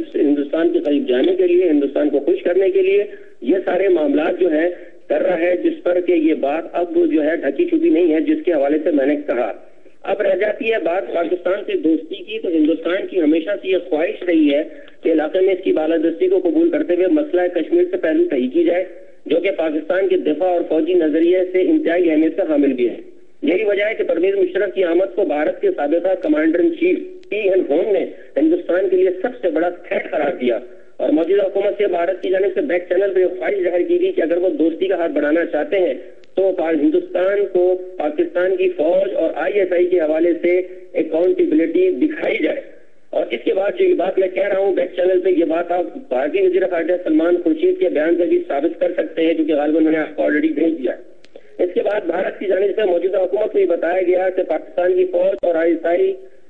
کے قریب جانے کے لیے، ہندوستان کو خوش کرنے کے لیے یہ سارے معاملات جو ہے کر رہا ہے، جس پر کہ یہ بات اب جو ہے ڈھکی چھپی نہیں ہے، جس کے حوالے سے میں نے کہا۔ اب رہ جاتی ہے بات پاکستان سے دوستی کی، تو ہندوستان کی ہمیشہ سے یہ خواہش رہی ہے کہ علاقے میں اس کی بالادستی کو قبول کرتے ہوئے مسئلہ کشمیر سے پہلو صحیح کی جائے، جو کہ پاکستان کے دفاع اور فوجی نظریے سے انتہائی اہمیت کا حامل بھی ہے۔ یہی وجہ ہے کہ پرویز مشرف کی آمد کو بھارت کے سابقہ commander in chief PN Hoon نے ہندوستان کے لیے سب سے بڑا تھریٹ قرار دیا، اور موجودہ حکومت سے بھارت کی جانب سے بیک چینل پہ خواہش ظاہر کی گئی کہ اگر وہ دوستی کا ہاتھ بڑھانا چاہتے ہیں تو ہندوستان کو پاکستان کی فوج اور ISI کے حوالے سے اکاؤنٹیبلٹی دکھائی جائے۔ اور اس کے بعد جو یہ بات میں کہہ رہا ہوں بیک چینل پہ، یہ بات آپ بھارتی وزیر خارجہ سلمان خورشید کے بیان سے بھی ثابت کر سکتے ہیں، جو کہ غالباً میں نے آپ کو آلریڈی بھیج دیا۔ اس کے بعد بھارت کی جانب سے موجودہ حکومت کو یہ بتایا گیا کہ پاکستان کی فوج اور ISI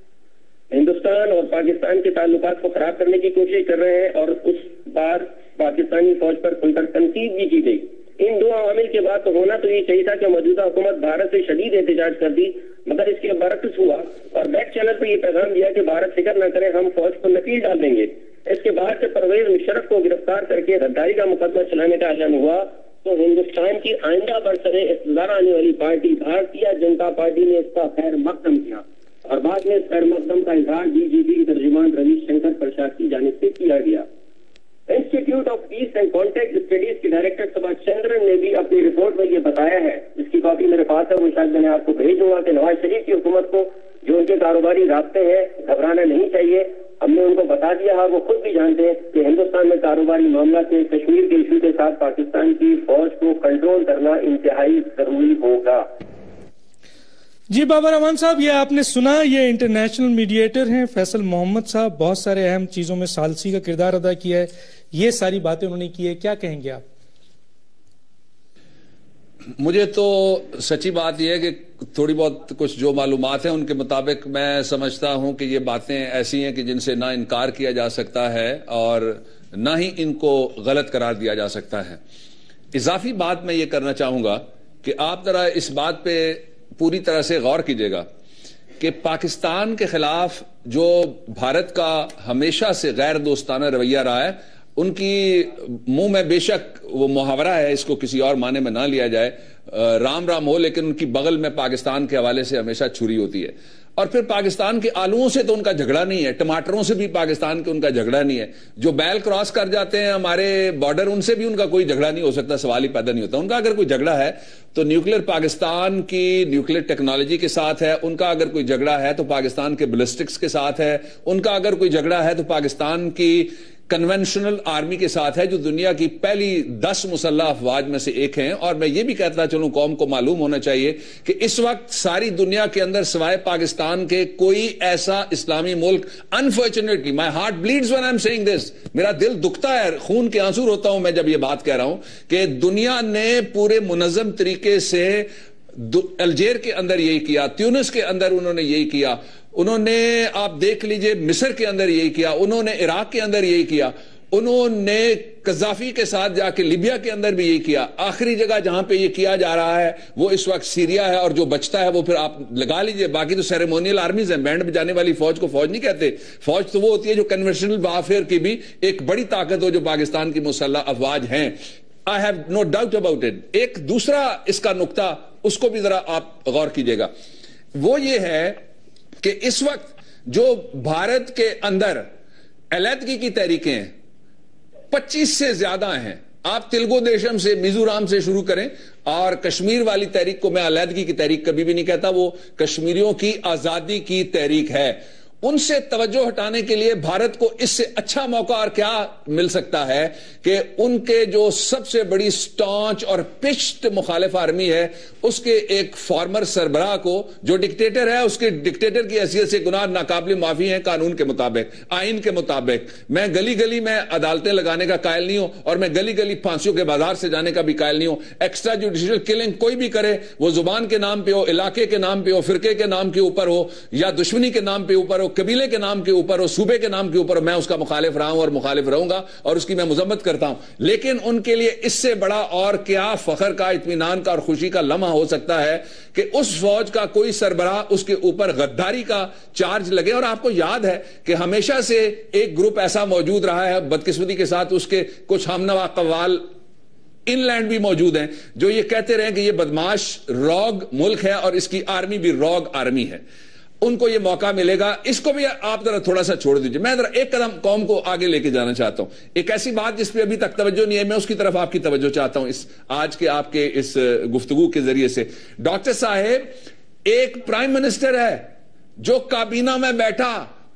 ہندوستان اور پاکستان کے تعلقات کو خراب کرنے کی کوشش کر رہے ہیں، اور اس بار پاکستانی فوج پر کھل کر تنقید بھی کی گئی۔ ان 2 عوامل کے بعد تو ہونا تو یہ چاہیے تھا کہ موجودہ حکومت بھارت سے شدید احتجاج کر دی، مگر اس کے برعکس ہوا، اور بیک چینل پر یہ پیغام دیا کہ بھارت فکر نہ کرے، ہم فوج کو نکیل ڈال دیں گے۔ اس کے بعد سے پرویز مشرف کو گرفتار کر کے غداری کا مقدمہ چلانے کا اعلان ہوا تو ہندوستان کی آئندہ برسر اقتدار آنے والی پارٹی بھارتیہ جنتا پارٹی نے اس کا خیر مقدم کیا، اور بعد میں اس خیر مقدم کا اظہار BJP کی ترجمان روی شنکر پرساد کی جانب سے کیا گیا۔ Institute of peace and conflict studies کے ڈائریکٹر سبھا چندرن نے بھی اپنی رپورٹ میں یہ بتایا ہے، جس کی کاپی میرے پاس ہے، وہ شاید میں نے آپ کو بھیج دوں گا، کہ نواز شریف کی حکومت کو جو ان کے کاروباری رابطے ہیں گھبرانا نہیں چاہیے۔ ہم نے ان کو بتا دیا ہے، وہ خود بھی جانتے ہیں کہ ہندوستان میں کاروباری معاملہ سے کشمیر کے ایشو کے ساتھ پاکستان کی فوج کو کنٹرول کرنا انتہائی ضروری ہوگا۔ جی بابر امان صاحب، یہ آپ نے سنا، یہ انٹرنیشنل میڈیٹر ہیں فیصل محمد صاحب، بہت سارے اہم چیزوں میں ثالثی کا کردار ادا کیا ہے، یہ ساری باتیں انہوں نے کی ہے، کیا کہیں گے آپ؟ مجھے تو سچی بات یہ ہے کہ تھوڑی بہت کچھ جو معلومات ہیں ان کے مطابق میں سمجھتا ہوں کہ یہ باتیں ایسی ہیں کہ جن سے نہ انکار کیا جا سکتا ہے اور نہ ہی ان کو غلط قرار دیا جا سکتا ہے۔ اضافی بات میں یہ کرنا چاہوں گا کہ آپ ذرا اس بات پہ پوری طرح سے غور کیجئے گا کہ پاکستان کے خلاف جو بھارت کا ہمیشہ سے غیر دوستانہ رویہ رہا ہے، ان کی منہ میں بے شک وہ محاورہ ہے، اس کو کسی اور معنی میں نہ لیا جائے، رام رام ہو، لیکن ان کی بغل میں پاکستان کے حوالے سے ہمیشہ چھری ہوتی ہے۔ اور پھر پاکستان کے آلوؤں سے تو ان کا جھگڑا نہیں ہے، ٹماٹروں سے بھی پاکستان کے ان کا جھگڑا نہیں ہے، جو بیل کراس کر جاتے ہیں ہمارے بارڈر ان سے بھی ان کا کوئی جھگڑا نہیں ہو سکتا، سوال ہی پیدا نہیں ہوتا۔ ان کا اگر کوئی جھگڑا ہے تو نیوکلیر پاکستان کی نیوکلیر ٹیکنالوجی کے ساتھ ہے، ان کا اگر کوئی جھگڑا ہے تو پاکستان کے بلسٹکس کے ساتھ ہے، ان کا اگر کوئی جھگڑا ہے تو پاکستان کی کنونشنل آرمی کے ساتھ ہے جو دنیا کی پہلی 10 مسلح افواج میں سے ایک ہیں. اور میں یہ بھی کہتا چلوں قوم کو معلوم ہونا چاہیے کہ اس وقت ساری دنیا کے اندر سوائے پاکستان کے کوئی ایسا اسلامی ملک, unfortunately my heart bleeds when I'm saying this, میرا دل دکھتا ہے, خون کے آنسو روتا ہوں میں جب یہ بات کہہ رہا ہوں کہ دنیا نے پورے منظم طریقے سے الجیر کے اندر یہی کیا, تیونس کے اندر انہوں نے یہی کیا, انہوں نے آپ دیکھ لیجئے مصر کے اندر یہی کیا, انہوں نے عراق کے اندر یہی کیا, انہوں نے قذافی کے ساتھ جا کے لیبیا کے اندر بھی یہی کیا. آخری جگہ جہاں پہ یہ کیا جا رہا ہے وہ اس وقت سیریا ہے, اور جو بچتا ہے وہ پھر آپ لگا لیجئے, باقی تو سیریمونیل آرمیز ہیں, بینڈ بجانے والی فوج کو فوج نہیں کہتے. فوج تو وہ ہوتی ہے جو کنونشنل وارفیئر کی بھی ایک بڑی طاقت ہو, جو پاکستان کی مسلح افواج ہیں. I have no doubt about it. ایک دوسرا اس کا نقطہ, اس کو بھی ذرا آپ غور کیجئے گا, وہ یہ ہے کہ اس وقت جو بھارت کے اندر علیحدگی کی تحریکیں ہیں 25 سے زیادہ ہیں. آپ تلگو دیشم سے, میزورام سے شروع کریں, اور کشمیر والی تحریک کو میں علیحدگی کی تحریک کبھی بھی نہیں کہتا, وہ کشمیریوں کی آزادی کی تحریک ہے. ان سے توجہ ہٹانے کے لیے بھارت کو اس سے اچھا موقع اور کیا مل سکتا ہے کہ ان کے جو سب سے بڑی سٹانچ اور پچڈ مخالف آرمی ہے اس کے ایک فارمر سربراہ کو, جو ڈکٹیٹر ہے, اس کے ڈکٹیٹر کی حیثیت سے گناہ ناقابل معافی ہیں قانون کے مطابق, آئین کے مطابق. میں گلی گلی میں عدالتیں لگانے کا قائل نہیں ہوں, اور میں گلی گلی پھانسیوں کے بازار سے جانے کا بھی قائل نہیں ہوں. ایکسٹرا جوڈیشل کلنگ کوئی بھی کرے, وہ زبان کے نام پہ ہو, علاقے کے نام پہ ہو, فرقے کے نام کے اوپر ہو, یا دشمنی کے نام پہ اوپر ہو, قبیلے کے نام کے اوپر ہو, صوبے کے نام کے اوپر ہو, میں اس کا مخالف رہا ہوں اور مخالف رہوں گا, اور اس کی میں مذمت کرتا ہوں. لیکن ان کے لیے اس سے بڑا اور کیا فخر کا, اطمینان کا اور خوشی کا لمحہ ہو سکتا ہے کہ اس فوج کا کوئی سربراہ اس کے اوپر غداری کا چارج لگے. اور آپ کو یاد ہے کہ ہمیشہ سے ایک گروپ ایسا موجود رہا ہے, بدقسمتی کے ساتھ اس کے کچھ ہمنوا قوال ان لینڈ بھی موجود ہیں, جو یہ کہتے رہے کہ یہ بدماش روگ ملک ہے اور اس کی آرمی بھی روگ آرمی ہے. ان کو یہ موقع ملے گا, اس کو بھی آپ ذرا تھوڑا سا چھوڑ دیجئے. میں ذرا ایک قدم قوم کو آگے لے کے جانا چاہتا ہوں, ایک ایسی بات جس پہ ابھی تک توجہ نہیں ہے, میں اس کی طرف آپ کی توجہ چاہتا ہوں اس آج کے آپ کے اس گفتگو کے ذریعے سے. ڈاکٹر صاحب, ایک پرائم منسٹر ہے جو کابینہ میں بیٹھا,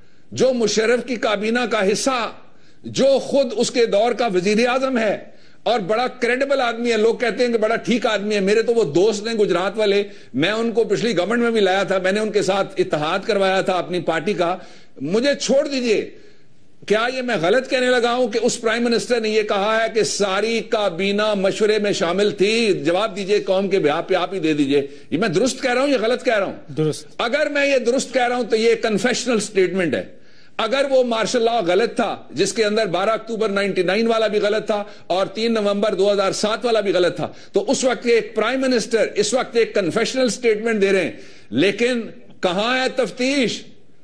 جو مشرف کی کابینہ کا حصہ, جو خود اس کے دور کا وزیر اعظم ہے اور بڑا کریڈیبل آدمی ہے, لوگ کہتے ہیں کہ بڑا ٹھیک آدمی ہے. میرے تو وہ دوست ہیں گجرات والے, میں ان کو پچھلی گورنمنٹ میں بھی لایا تھا, میں نے ان کے ساتھ اتحاد کروایا تھا اپنی پارٹی کا. مجھے چھوڑ دیجئے, کیا یہ میں غلط کہنے لگا ہوں کہ اس پرائم منسٹر نے یہ کہا ہے کہ ساری کابینہ مشورے میں شامل تھی؟ جواب دیجئے قوم کے بہا پہ آپ ہی دے دیجئے. یہ میں درست کہہ رہا ہوں یا غلط کہہ رہا ہوں؟ درست. اگر میں یہ درست کہہ رہا ہوں تو یہ کنفیشنل سٹیٹمنٹ ہے. اگر وہ مارشل لاء غلط تھا, جس کے اندر 12 اکتوبر 99 والا بھی غلط تھا اور 3 نومبر 2007 والا بھی غلط تھا, تو اس وقت ایک پرائم منسٹر اس وقت ایک کنفیشنل سٹیٹمنٹ دے رہے ہیں. لیکن کہاں ہے تفتیش,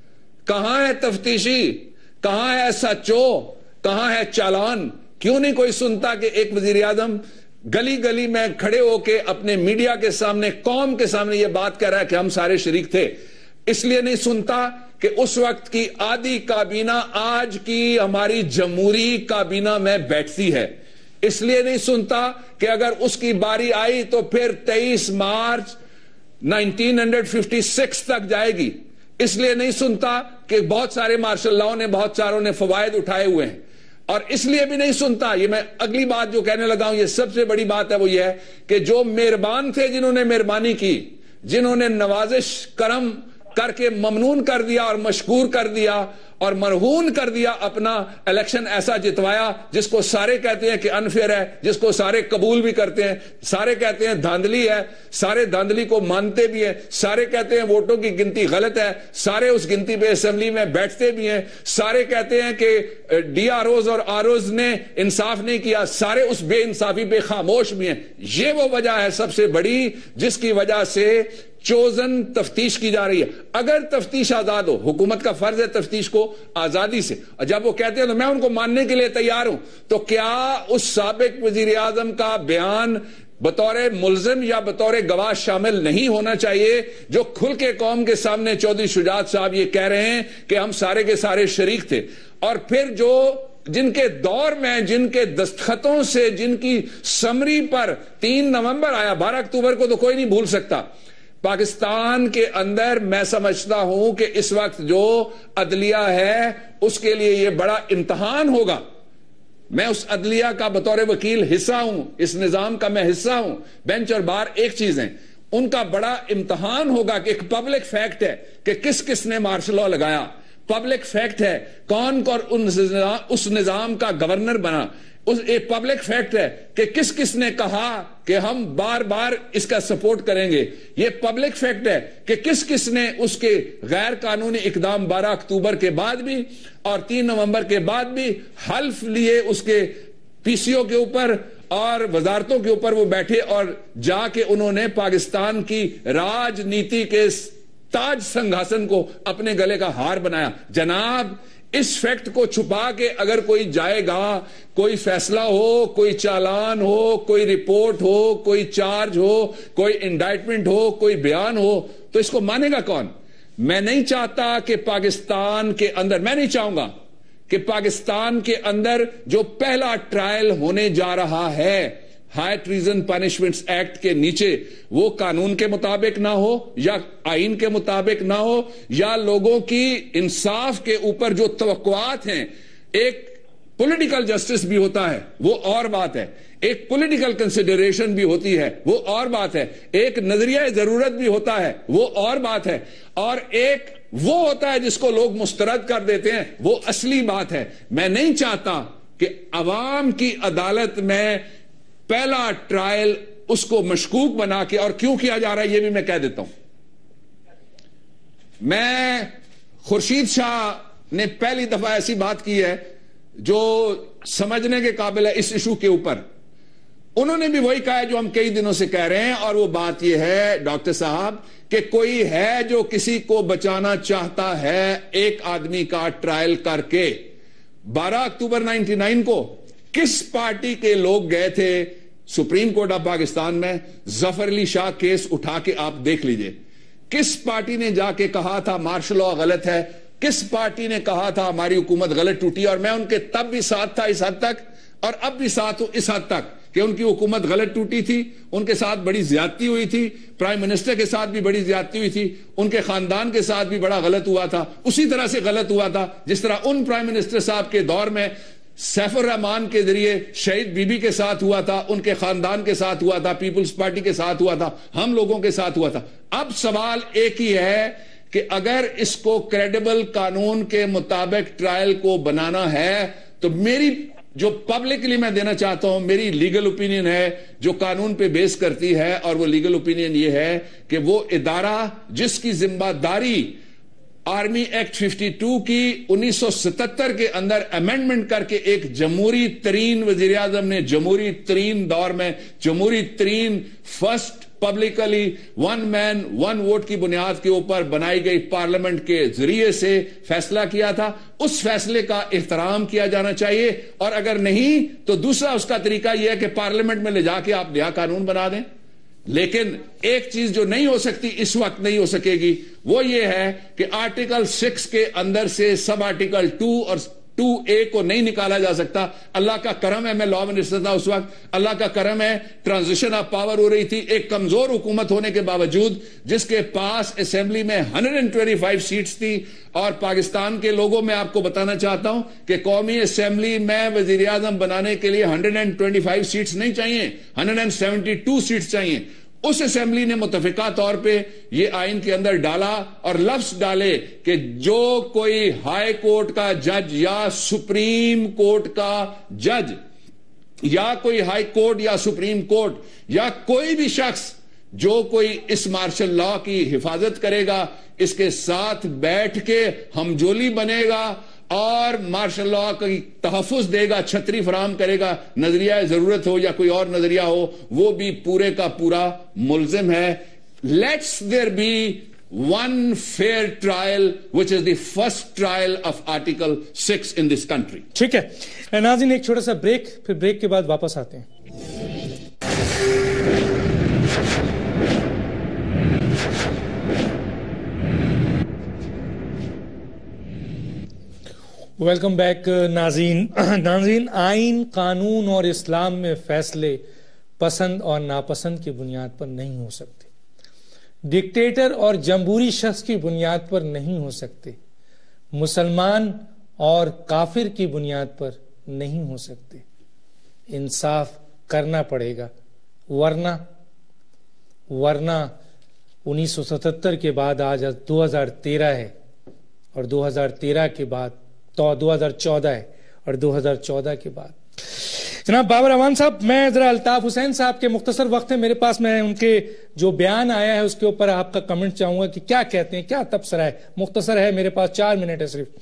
کہاں ہے تفتیشی, کہاں ہے سچو, کہاں ہے چالان؟ کیوں نہیں کوئی سنتا کہ ایک وزیر اعظم گلی گلی میں کھڑے ہو کے اپنے میڈیا کے سامنے, قوم کے سامنے یہ بات کہہ رہا ہے کہ ہم سارے شریک تھے؟ اس لیے نہیں سنتا کہ اس وقت کی آدھی کابینہ آج کی ہماری جمہوری کابینہ میں بیٹھتی ہے. اس لیے نہیں سنتا کہ اگر اس کی باری آئی تو پھر 23 مارچ 1956 تک جائے گی. اس لیے نہیں سنتا کہ بہت سارے مارشل لاء نے, بہت ساروں نے فوائد اٹھائے ہوئے ہیں. اور اس لیے بھی نہیں سنتا, یہ میں اگلی بات جو کہنے لگا ہوں یہ سب سے بڑی بات ہے, وہ یہ ہے کہ جو مہربان تھے, جنہوں نے مہربانی کی, جنہوں نے نوازش کرم کر کے ممنون کر دیا اور مشکور کر دیا اور مرہون کر دیا, اپنا الیکشن ایسا جتوایا جس کو سارے کہتے ہیں کہ انفیئر ہے, جس کو سارے قبول بھی کرتے ہیں, سارے کہتے ہیں دھاندلی ہے, سارے دھاندلی کو مانتے بھی ہیں, سارے کہتے ہیں ووٹوں کی گنتی غلط ہے, سارے اس گنتی پہ اسمبلی میں بیٹھتے بھی ہیں, سارے کہتے ہیں کہ ڈی آر اوز اور آر اوز نے انصاف نہیں کیا, سارے اس بے انصافی پہ خاموش بھی ہیں. یہ وہ وجہ ہے سب سے بڑی جس کی وجہ سے چوزن تفتیش کی جا رہی ہے. اگر تفتیش آزاد ہو, حکومت کا فرض ہے تفتیش کو آزادی سے, اور جب وہ کہتے ہیں تو میں ان کو ماننے کے لیے تیار ہوں, تو کیا اس سابق وزیر اعظم کا بیان بطور ملزم یا بطور گواہ شامل نہیں ہونا چاہیے, جو کھل کے قوم کے سامنے چودھری شجاعت صاحب یہ کہہ رہے ہیں کہ ہم سارے کے سارے شریک تھے, اور پھر جو جن کے دور میں, جن کے دستخطوں سے, جن کی سمری پر 3 نومبر آیا, 12 اکتوبر کو تو کوئی نہیں بھول سکتا. پاکستان کے اندر میں سمجھتا ہوں کہ اس وقت جو عدلیہ ہے اس کے لیے یہ بڑا امتحان ہوگا میں اس عدلیہ کا بطور وکیل حصہ ہوں, اس نظام کا میں حصہ ہوں. بینچ اور بار ایک چیز ہیں, ان کا بڑا امتحان ہوگا کہ ایک پبلک فیکٹ ہے کہ کس کس نے مارشل لا لگایا, پبلک فیکٹ ہے کون کون اس نظام کا گورنر بنا, ایک پبلک فیکٹ ہے کہ کس کس نے کہا کہ ہم بار بار اس کا سپورٹ کریں گے, یہ پبلک فیکٹ ہے کہ کس کس نے اس کے غیر قانونی اقدام 12 اکتوبر کے بعد بھی اور 3 نومبر کے بعد بھی حلف لیے اس کے پی سی او کے اوپر اور وزارتوں کے اوپر وہ بیٹھے اور جا کے انہوں نے پاکستان کی راجنیتی کے تاج سنگھاسن کو اپنے گلے کا ہار بنایا. جناب, اس فیکٹ کو چھپا کے اگر کوئی جائے گا, کوئی فیصلہ ہو, کوئی چالان ہو, کوئی رپورٹ ہو, کوئی چارج ہو, کوئی انڈائٹمنٹ ہو, کوئی بیان ہو, تو اس کو مانے گا کون؟ میں نہیں چاہتا کہ پاکستان کے اندر, میں نہیں چاہوں گا کہ پاکستان کے اندر جو پہلا ٹرائل ہونے جا رہا ہے ہائی ٹریزن پنشمنٹس ایکٹ کے نیچے, وہ قانون کے مطابق نہ ہو یا آئین کے مطابق نہ ہو یا لوگوں کی انصاف کے اوپر جو توقعات ہیں. ایک پولیٹیکل جسٹس بھی ہوتا ہے, وہ اور بات ہے, ایک پولیٹیکل کنسیڈریشن بھی ہوتی ہے, وہ اور بات ہے, ایک نظریہ ضرورت بھی ہوتا ہے, وہ اور بات ہے, اور ایک وہ ہوتا ہے جس کو لوگ مسترد کر دیتے ہیں, وہ اصلی بات ہے. میں نہیں چاہتا کہ عوام کی عدالت میں پہلا ٹرائل اس کو مشکوک بنا کے, اور کیوں کیا جا رہا ہے یہ بھی میں کہہ دیتا ہوں. میں خورشید شاہ نے پہلی دفعہ ایسی بات کی ہے جو سمجھنے کے قابل ہے اس ایشو کے اوپر. انہوں نے بھی وہی کہا ہے جو ہم کئی دنوں سے کہہ رہے ہیں, اور وہ بات یہ ہے ڈاکٹر صاحب کہ کوئی ہے جو کسی کو بچانا چاہتا ہے ایک آدمی کا ٹرائل کر کے. 12 اکتوبر 99 کو کس پارٹی کے لوگ گئے تھے سپریم کورٹ آف پاکستان میں؟ ظفر علی شاہ کیس اٹھا کے آپ دیکھ لیجئے. کس پارٹی نے جا کے کہا تھا مارشل لا غلط ہے؟ کس پارٹی نے کہا تھا ہماری حکومت غلط ٹوٹی؟ اور میں ان کے تب بھی ساتھ تھا اس حد تک, اور اب بھی ساتھ ہوں اس حد تک کہ ان کی حکومت غلط ٹوٹی تھی, ان کے ساتھ بڑی زیادتی ہوئی تھی, پرائم منسٹر کے ساتھ بھی بڑی زیادتی ہوئی تھی, ان کے خاندان کے ساتھ بھی بڑا غلط ہوا تھا, اسی طرح سے غلط ہوا تھا جس طرح ان پرائم منسٹر صاحب کے دور میں سیف الرحمان کے ذریعے شہید بی بی کے ساتھ ہوا تھا, ان کے خاندان کے ساتھ ہوا تھا, پیپلز پارٹی کے ساتھ ہوا تھا, ہم لوگوں کے ساتھ ہوا تھا. اب سوال ایک ہی ہے کہ اگر اس کو کریڈیبل قانون کے مطابق ٹرائل کو بنانا ہے تو میری جو پبلکلی میں دینا چاہتا ہوں, میری لیگل اوپینین ہے جو قانون پہ بیس کرتی ہے, اور وہ لیگل اوپینین یہ ہے کہ وہ ادارہ جس کی ذمہ داری آرمی ایکٹ 52 کی 1977 کے اندر امینڈمنٹ کر کے ایک جمہوری ترین وزیر اعظم نے جمہوری ترین دور میں جمہوری ترین فرسٹ پبلکلی 1 مین 1 ووٹ کی بنیاد کے اوپر بنائی گئی پارلیمنٹ کے ذریعے سے فیصلہ کیا تھا, اس فیصلے کا احترام کیا جانا چاہیے. اور اگر نہیں تو دوسرا اس کا طریقہ یہ ہے کہ پارلیمنٹ میں لے جا کے آپ نیا قانون بنا دیں. لیکن ایک چیز جو نہیں ہو سکتی, اس وقت نہیں ہو سکے گی, وہ یہ ہے کہ آرٹیکل 6 کے اندر سے سب آرٹیکل 2 اور 2A کو نہیں نکالا جا سکتا. اللہ کا کرم ہے میں لا منسٹر تھا اس وقت, اللہ کا کرم ہے ٹرانزیشن آف پاور ہو رہی تھی ایک کمزور حکومت ہونے کے باوجود جس کے پاس اسمبلی میں 125 سیٹس تھی. اور پاکستان کے لوگوں میں آپ کو بتانا چاہتا ہوں کہ قومی اسمبلی میں وزیر اعظم بنانے کے لیے 125 سیٹس نہیں چاہیے, 172 سیٹس چاہیے. اس اسمبلی نے متفقہ طور پہ یہ آئین کے اندر ڈالا اور لفظ ڈالے کہ جو کوئی ہائی کورٹ کا جج یا سپریم کورٹ کا جج یا کوئی ہائی کورٹ یا سپریم کورٹ یا کوئی بھی شخص جو کوئی اس مارشل لا کی حفاظت کرے گا, اس کے ساتھ بیٹھ کے ہمجولی بنے گا اور مارشل لا کی تحفظ دے گا, چھتری فراہم کرے گا, نظریہ ضرورت ہو یا کوئی اور نظریہ ہو, وہ بھی پورے کا پورا ملزم ہے. Let's there be one fair trial which is the first trial of Article 6 in this country. ٹھیک ہے ناظرین, ایک چھوٹا سا بریک, پھر بریک کے بعد واپس آتے ہیں. ویلکم بیک ناظرین. آئین, قانون اور اسلام میں فیصلے پسند اور ناپسند کی بنیاد پر نہیں ہو سکتے, ڈکٹیٹر اور جمہوری شخص کی بنیاد پر نہیں ہو سکتے, مسلمان اور کافر کی بنیاد پر نہیں ہو سکتے. انصاف کرنا پڑے گا، ورنہ 1977 کے بعد آج 2013 ہے، اور 2013 کے بعد تو 2014 ہے، اور 2014 کے بعد. جناب بابر امان صاحب، میں ذرا الطاف حسین صاحب کے مختصر وقت ہے میرے پاس، میں ان کے جو بیان آیا ہے اس کے اوپر آپ کا کمنٹ چاہوں گا کہ کیا کہتے ہیں، کیا تبصرہ ہے. مختصر ہے، میرے پاس 4 منٹ ہے صرف.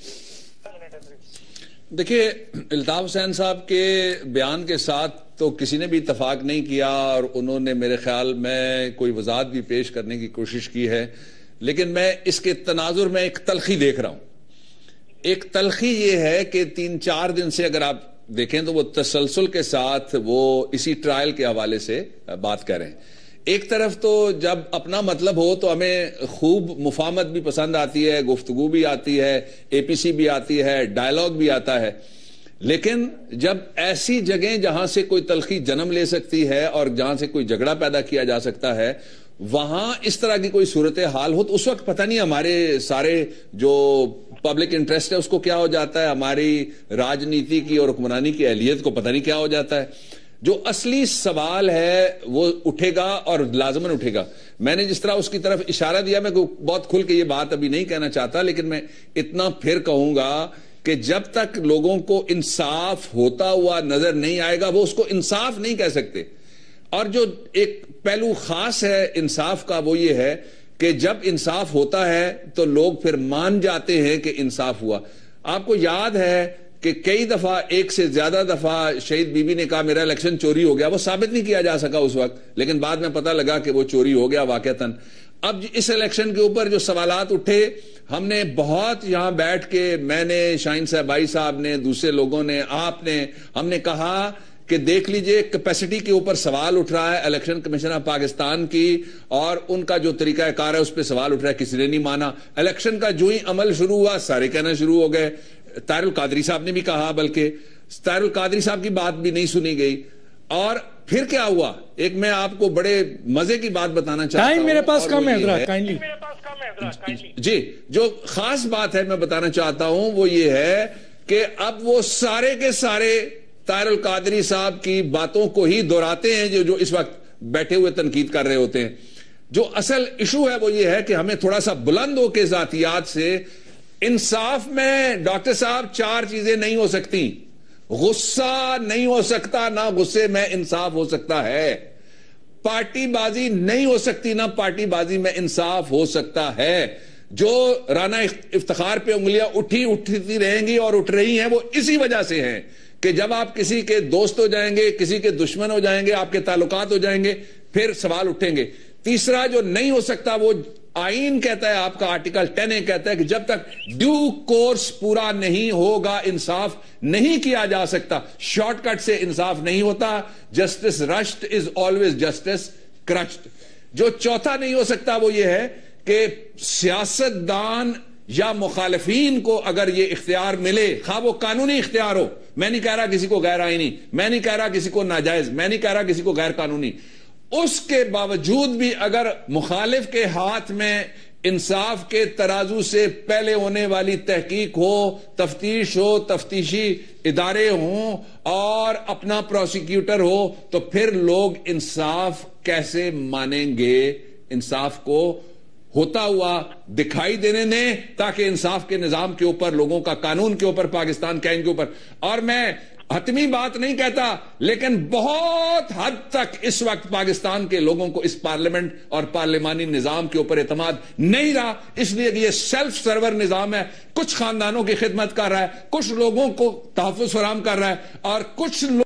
دیکھیے، الطاف حسین صاحب کے بیان کے ساتھ تو کسی نے بھی اتفاق نہیں کیا، اور انہوں نے میرے خیال میں کوئی وضاحت بھی پیش کرنے کی کوشش کی ہے، لیکن میں اس کے تناظر میں ایک تلخی دیکھ رہا ہوں. ایک تلخی یہ ہے کہ 3-4 دن سے اگر آپ دیکھیں تو وہ تسلسل کے ساتھ وہ اسی ٹرائل کے حوالے سے بات کر رہے ہیں. ایک طرف تو جب اپنا مطلب ہو تو ہمیں خوب مفاہمت بھی پسند آتی ہے، گفتگو بھی آتی ہے، اے پی سی بھی آتی ہے، ڈائلاگ بھی آتا ہے، لیکن جب ایسی جگہیں جہاں سے کوئی تلخی جنم لے سکتی ہے اور جہاں سے کوئی جھگڑا پیدا کیا جا سکتا ہے، وہاں اس طرح کی کوئی صورتحال ہو تو اس وقت پتہ نہیں ہمارے سارے جو پبلک انٹرسٹ ہے اس کو کیا ہو جاتا ہے، ہماری راجنیتی کی اور حکمرانی کی اہلیت کو پتہ نہیں کیا ہو جاتا ہے. جو اصلی سوال ہے وہ اٹھے گا اور لازماً اٹھے گا. میں نے جس طرح اس کی طرف اشارہ دیا، میں بہت کھل کے یہ بات ابھی نہیں کہنا چاہتا، لیکن میں اتنا پھر کہوں گا کہ جب تک لوگوں کو انصاف ہوتا ہوا نظر نہیں آئے گا وہ اس کو انصاف نہیں کہہ سکتے. اور جو ایک پہلو خاص ہے انصاف کا وہ یہ ہے کہ جب انصاف ہوتا ہے تو لوگ پھر مان جاتے ہیں کہ انصاف ہوا. آپ کو یاد ہے کہ کئی دفعہ، ایک سے زیادہ دفعہ شہید بی بی نے کہا میرا الیکشن چوری ہو گیا، وہ ثابت نہیں کیا جا سکا اس وقت، لیکن بعد میں پتہ لگا کہ وہ چوری ہو گیا واقعتاً. اب اس الیکشن کے اوپر جو سوالات اٹھے، ہم نے بہت یہاں بیٹھ کے، میں نے، شاہین صاحبائی صاحب نے، دوسرے لوگوں نے، آپ نے، ہم نے کہا کہ دیکھ لیجئے کیپیسٹی کے اوپر سوال اٹھ رہا ہے الیکشن کمیشن آف پاکستان کی، اور ان کا جو طریقہ کار ہے اس پہ سوال اٹھ رہا ہے، کسی نے نہیں مانا. الیکشن کا جو ہی عمل شروع ہوا سارے کہنا شروع ہو گئے. طاہر القادری صاحب نے بھی کہا، بلکہ طاہر القادری صاحب کی بات بھی نہیں سنی گئی. اور پھر کیا ہوا، ایک میں آپ کو بڑے مزے کی بات بتانا چاہتا ہوں. میرے پاس کم ہے، جی، جو خاص بات ہے میں بتانا چاہتا ہوں وہ یہ ہے کہ اب وہ سارے کے سارے طاہر القادری صاحب کی باتوں کو ہی دہراتے ہیں جو اس وقت بیٹھے ہوئے تنقید کر رہے ہوتے ہیں. جو اصل ایشو ہے وہ یہ ہے کہ hمیں تھوڑا سا بلند ہو کے ذاتیات سے، انصاف میں ڈاکٹر صاحب 4 چیزیں نہیں ہو سکتی. غصہ نہیں ہو سکتا، نہ غصے میں انصاف ہو سکتا ہے. پارٹی بازی نہیں ہو سکتی، نہ پارٹی بازی میں انصاف ہو سکتا ہے. جو رانا افتخار پہ انگلیاں اٹھتی رہیں گی اور اٹھ رہی ہیں وہ اسی وجہ سے ہیں کہ جب آپ کسی کے دوست ہو جائیں گے، کسی کے دشمن ہو جائیں گے، آپ کے تعلقات ہو جائیں گے، پھر سوال اٹھیں گے. تیسرا جو نہیں ہو سکتا وہ آئین کہتا ہے، آپ کا آرٹیکل 10A کہتا ہے کہ جب تک ڈیو کورس پورا نہیں ہوگا انصاف نہیں کیا جا سکتا. شارٹ کٹ سے انصاف نہیں ہوتا. Justice rushed is always justice crushed. جو چوتھا نہیں ہو سکتا وہ یہ ہے کہ سیاستدان یا مخالفین کو اگر یہ اختیار ملے، خواہ وہ قانونی اختیار ہو، میں نہیں کہہ رہا کسی کو غیر آئینی، میں نہیں کہہ رہا کسی کو ناجائز، میں نہیں کہہ رہا کسی کو غیر قانونی، اس کے باوجود بھی اگر مخالف کے ہاتھ میں انصاف کے ترازو سے پہلے ہونے والی تحقیق ہو، تفتیش ہو، تفتیشی ادارے ہوں اور اپنا پروسیکیوٹر ہو، تو پھر لوگ انصاف کیسے مانیں گے؟ انصاف کو ہوتا ہوا دکھائی دینے دیں تاکہ انصاف کے نظام کے اوپر، لوگوں کا قانون کے اوپر، پاکستان کے آئین کے اوپر. اور میں حتمی بات نہیں کہتا، لیکن بہت حد تک اس وقت پاکستان کے لوگوں کو اس پارلیمنٹ اور پارلیمانی نظام کے اوپر اعتماد نہیں رہا، اس لیے کہ یہ سیلف سرور نظام ہے. کچھ خاندانوں کی خدمت کر رہا ہے، کچھ لوگوں کو تحفظ فراہم کر رہا ہے، اور کچھ